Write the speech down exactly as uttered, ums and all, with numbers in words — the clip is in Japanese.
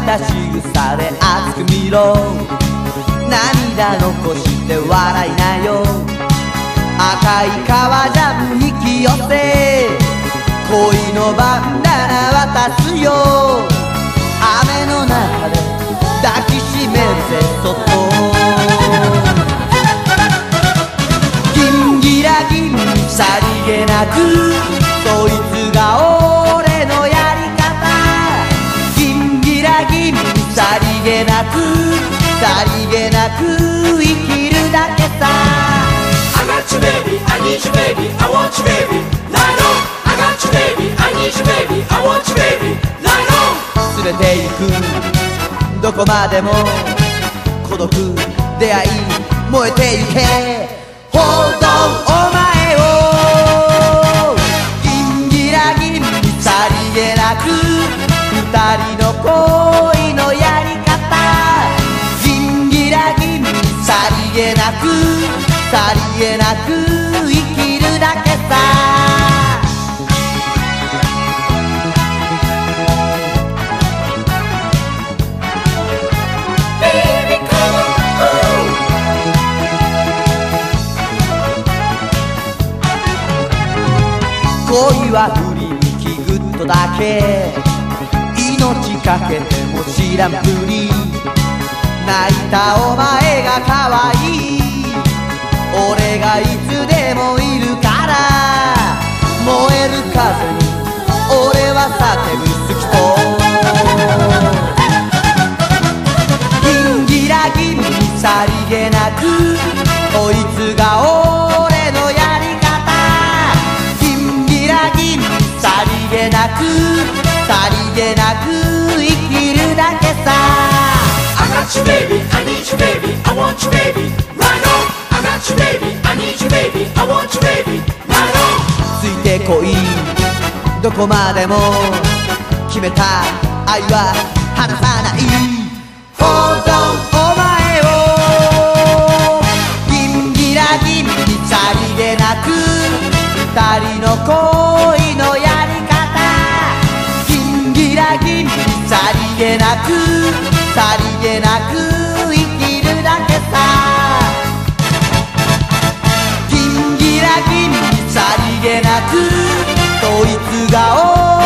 た仕草で熱く見ろ、涙残して笑いなよ。赤い革ジャム引き寄せ、恋のバンダナ渡すよ。雨の中で抱きしめるぜそっと。ギンギラギンさりげなく、そいつが俺のやり方。ギンギラギンさりげなく、さりげなく生きるだけさ。 I got you baby, I need you baby, I want you baby, night on. I got you baby, I need you baby, I want you baby, night on. 連れて行くどこまでも、孤独出会い燃えてゆけ。報道お前をギンギラギンさりげなく、二人の恋のやり方。ギンギラギンさりげなく、さりげなく生きるだけさ。恋は振り向きぐっとだけ、命かけても知らんぷり。泣いたお前が可愛い、俺がいつでもいるから。燃える風に俺は叫ぶ好きと。ギンギラギンさりげなく、こいつが俺のやり方。さりげなく、さりげなく生きるだけさ。 I got you baby, I need you baby, I want you baby, right on. I got you baby, I need you baby, I want you baby, right on. ついてこいどこまでも、決めた愛は離さない。報道お前をギンギラギンさりげなく、二人の恋のやり方。ギンギラギンさりげなく、さりげなく生きるだけさ。ギンギラギンさりげなく、こいつが